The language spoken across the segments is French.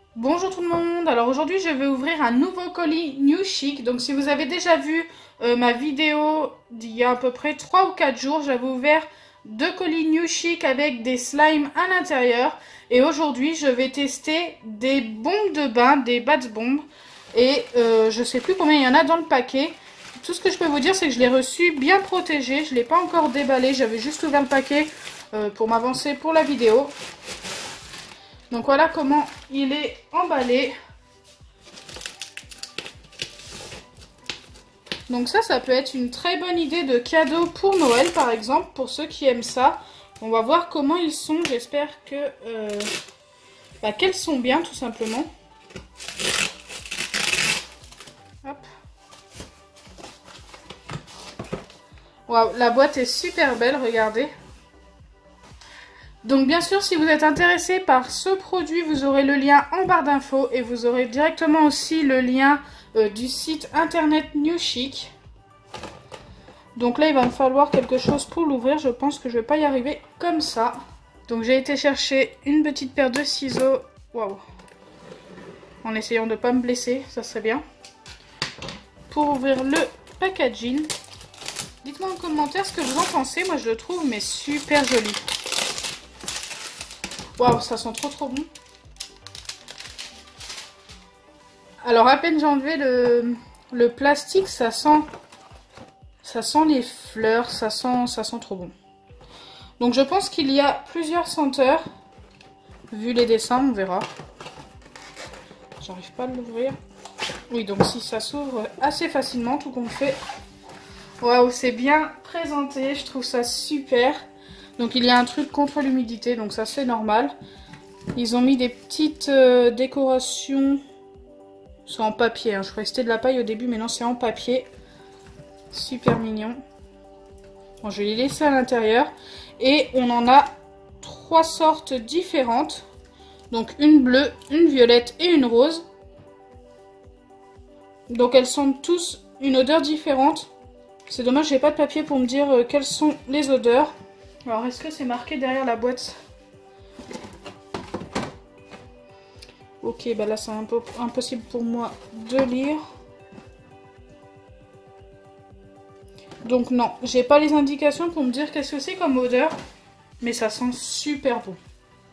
Bonjour tout le monde, alors aujourd'hui je vais ouvrir un nouveau colis New Chic. Donc si vous avez déjà vu ma vidéo d'il y a à peu près 3 ou 4 jours, j'avais ouvert 2 colis New Chic avec des slimes à l'intérieur. Et aujourd'hui je vais tester des bombes de bain, des bath bombes. Et je sais plus combien il y en a dans le paquet. Tout ce que je peux vous dire c'est que je l'ai reçu bien protégé, je ne l'ai pas encore déballé, j'avais juste ouvert le paquet pour m'avancer pour la vidéo. Donc voilà comment il est emballé. Donc ça peut être une très bonne idée de cadeau pour Noël par exemple, pour ceux qui aiment ça. On va voir comment ils sont, j'espère que qu'elles sont bien tout simplement. Hop. Waouh, la boîte est super belle, regardez. Donc bien sûr, si vous êtes intéressé par ce produit, vous aurez le lien en barre d'infos et vous aurez directement aussi le lien du site internet New Chic. Donc là, il va me falloir quelque chose pour l'ouvrir. Je pense que je ne vais pas y arriver comme ça. Donc j'ai été chercher une petite paire de ciseaux. Waouh. En essayant de ne pas me blesser, ça serait bien. Pour ouvrir le packaging. Dites-moi en commentaire ce que vous en pensez. Moi, je le trouve mais super joli. Waouh, ça sent trop bon. Alors à peine j'ai enlevé le plastique, ça sent les fleurs, ça sent trop bon. Donc je pense qu'il y a plusieurs senteurs. Vu les dessins, on verra. J'arrive pas à l'ouvrir. Oui, donc si ça s'ouvre assez facilement, tout compte fait. Waouh, c'est bien présenté, je trouve ça super. Donc il y a un truc contre l'humidité, donc ça c'est normal. Ils ont mis des petites décorations. C'est en papier, hein. Je croyais que c'était de la paille au début, mais non, c'est en papier. Super mignon. Bon, je vais les laisser à l'intérieur. Et on en a 3 sortes différentes. Donc une bleue, une violette et une rose. Donc elles sentent tous une odeur différente. C'est dommage, j'ai pas de papier pour me dire quelles sont les odeurs. Alors, est-ce que c'est marqué derrière la boîte? Ok, bah là c'est un peu impossible pour moi de lire. Donc non, j'ai pas les indications pour me dire qu'est-ce que c'est comme odeur. Mais ça sent super bon.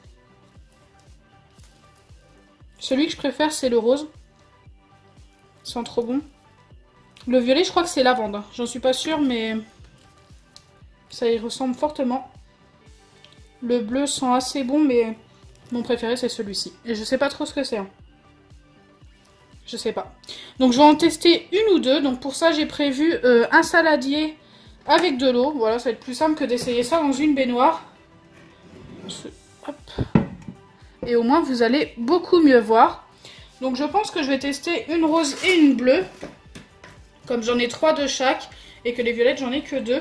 Celui que je préfère c'est le rose. Il sent trop bon. Le violet je crois que c'est lavande. J'en suis pas sûre mais ça y ressemble fortement. Le bleu sent assez bon mais mon préféré c'est celui-ci. Et je sais pas trop ce que c'est. Hein. Je sais pas. Donc je vais en tester une ou deux. Donc pour ça j'ai prévu un saladier avec de l'eau. Voilà, ça va être plus simple que d'essayer ça dans une baignoire. Hop. Et au moins vous allez beaucoup mieux voir. Donc je pense que je vais tester une rose et une bleue. Comme j'en ai 3 de chaque. Et que les violettes j'en ai que 2.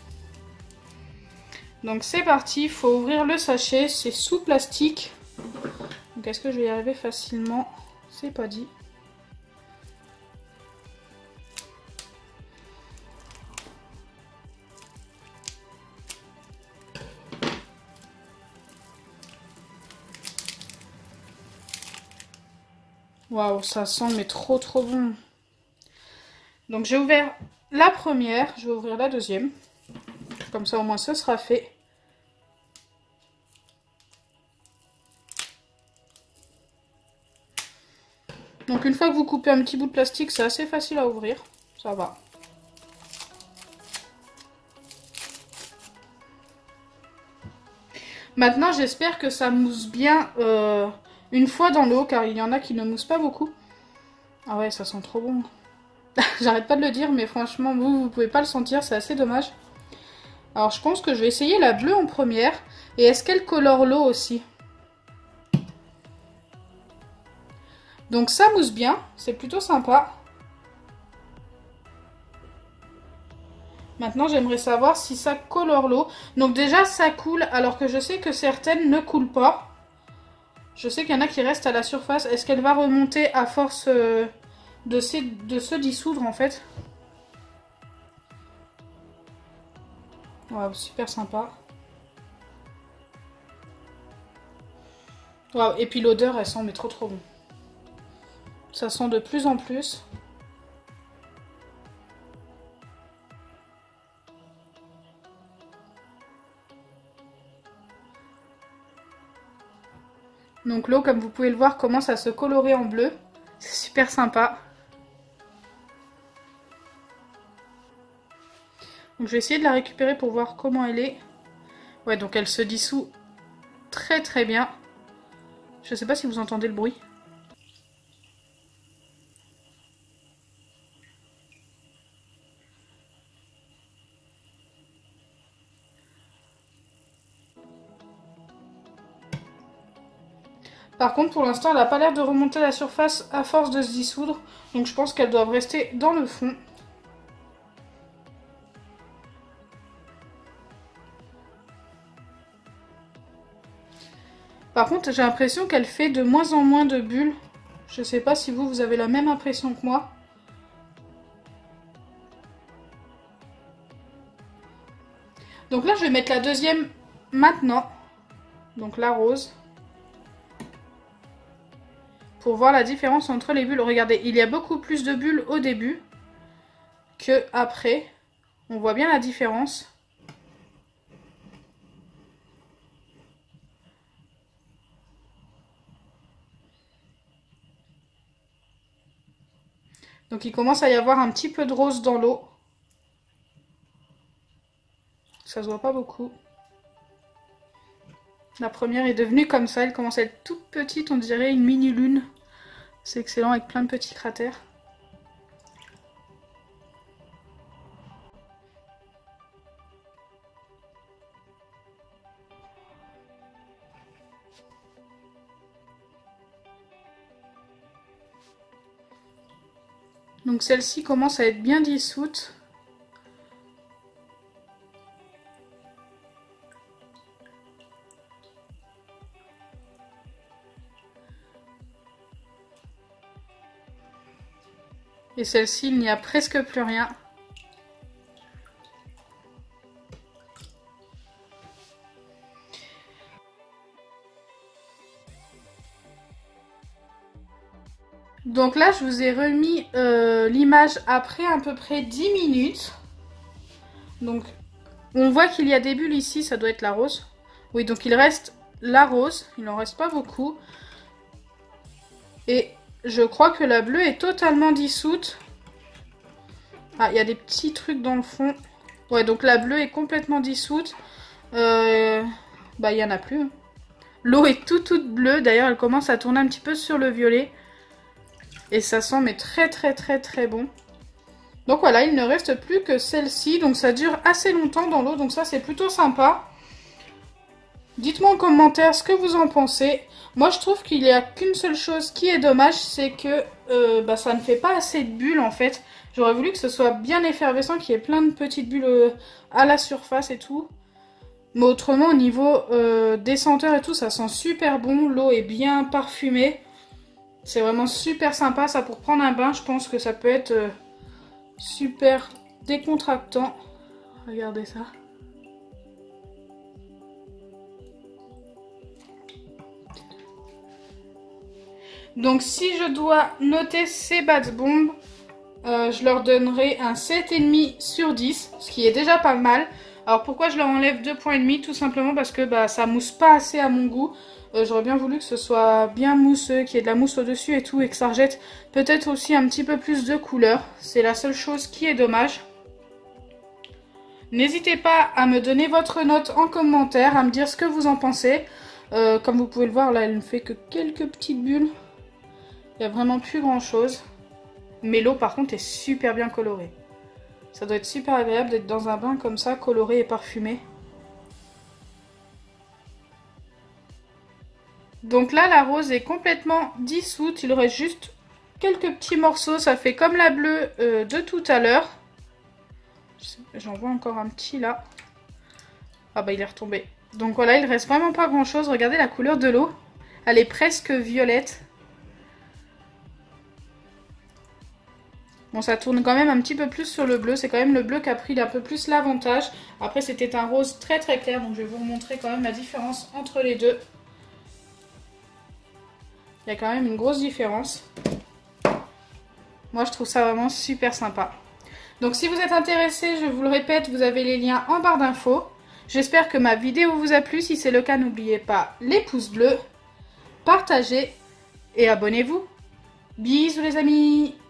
Donc c'est parti. Il faut ouvrir le sachet. C'est sous plastique. Donc est-ce que je vais y arriver facilement? C'est pas dit. Waouh, ça sent mais trop bon. Donc j'ai ouvert la première, je vais ouvrir la deuxième. Comme ça au moins ce sera fait. Donc une fois que vous coupez un petit bout de plastique, c'est assez facile à ouvrir. Ça va. Maintenant j'espère que ça mousse bien une fois dans l'eau, car il y en a qui ne moussent pas beaucoup. Ah ouais, ça sent trop bon. J'arrête pas de le dire, mais franchement, vous pouvez pas le sentir, c'est assez dommage. Alors je pense que je vais essayer la bleue en première. Et est-ce qu'elle colore l'eau aussi? Donc ça mousse bien, c'est plutôt sympa. Maintenant j'aimerais savoir si ça colore l'eau. Donc déjà ça coule, alors que je sais que certaines ne coulent pas. Je sais qu'il y en a qui restent à la surface. Est-ce qu'elle va remonter à force de se dissoudre en fait? Waouh, super sympa. Waouh, et puis l'odeur, elle sent mais trop bon. Ça sent de plus en plus. Donc l'eau, comme vous pouvez le voir, commence à se colorer en bleu. C'est super sympa. Donc je vais essayer de la récupérer pour voir comment elle est. Ouais, donc elle se dissout très très bien. Je sais pas si vous entendez le bruit. Par contre, pour l'instant, elle n'a pas l'air de remonter à la surface à force de se dissoudre. Donc je pense qu'elles doivent rester dans le fond. Par contre, j'ai l'impression qu'elle fait de moins en moins de bulles. Je sais pas si vous avez la même impression que moi. Donc là, je vais mettre la deuxième maintenant. Donc la rose. Pour voir la différence entre les bulles. Regardez, il y a beaucoup plus de bulles au début que après. On voit bien la différence. Donc il commence à y avoir un petit peu de rose dans l'eau. Ça se voit pas beaucoup. La première est devenue comme ça, elle commence à être toute petite, on dirait une mini-lune. C'est excellent avec plein de petits cratères. Donc celle-ci commence à être bien dissoute. Et celle-ci, il n'y a presque plus rien. Donc là, je vous ai remis l'image après à peu près 10 minutes. Donc, on voit qu'il y a des bulles ici, ça doit être la rose. Oui, donc il reste la rose, il n'en reste pas beaucoup. Et je crois que la bleue est totalement dissoute. Ah, il y a des petits trucs dans le fond. Ouais, donc la bleue est complètement dissoute. Bah, il n'y en a plus. L'eau est toute bleue. D'ailleurs, elle commence à tourner un petit peu sur le violet. Et ça sent mais très bon. Donc voilà, il ne reste plus que celle-ci. Donc ça dure assez longtemps dans l'eau. Donc ça, c'est plutôt sympa. Dites-moi en commentaire ce que vous en pensez. Moi, je trouve qu'il n'y a qu'une seule chose qui est dommage. C'est que ça ne fait pas assez de bulles en fait. J'aurais voulu que ce soit bien effervescent, qu'il y ait plein de petites bulles à la surface et tout. Mais autrement, au niveau des senteurs et tout, ça sent super bon. L'eau est bien parfumée. C'est vraiment super sympa. Ça, pour prendre un bain, je pense que ça peut être super décontractant. Regardez ça. Donc, si je dois noter ces Bath Bombs, je leur donnerai un 7,5 sur 10, ce qui est déjà pas mal. Alors pourquoi je leur enlève 2,5 points? Tout simplement parce que ça mousse pas assez à mon goût. J'aurais bien voulu que ce soit bien mousseux, qu'il y ait de la mousse au-dessus et tout, et que ça rejette peut-être aussi un petit peu plus de couleur. C'est la seule chose qui est dommage. N'hésitez pas à me donner votre note en commentaire, à me dire ce que vous en pensez. Comme vous pouvez le voir, là, elle ne fait que quelques petites bulles. Il n'y a vraiment plus grand-chose. Mais l'eau, par contre, est super bien colorée. Ça doit être super agréable d'être dans un bain comme ça, coloré et parfumé. Donc là, la rose est complètement dissoute. Il reste juste quelques petits morceaux. Ça fait comme la bleue de tout à l'heure. J'en vois encore un petit là. Ah bah il est retombé. Donc voilà, il reste vraiment pas grand chose. Regardez la couleur de l'eau. Elle est presque violette. Bon, ça tourne quand même un petit peu plus sur le bleu. C'est quand même le bleu qui a pris un peu plus l'avantage. Après, c'était un rose très clair. Donc je vais vous montrer quand même la différence entre les deux. Il y a quand même une grosse différence. Moi, je trouve ça vraiment super sympa. Donc, si vous êtes intéressé, je vous le répète, vous avez les liens en barre d'infos. J'espère que ma vidéo vous a plu. Si c'est le cas, n'oubliez pas les pouces bleus, partagez et abonnez-vous. Bisous les amis!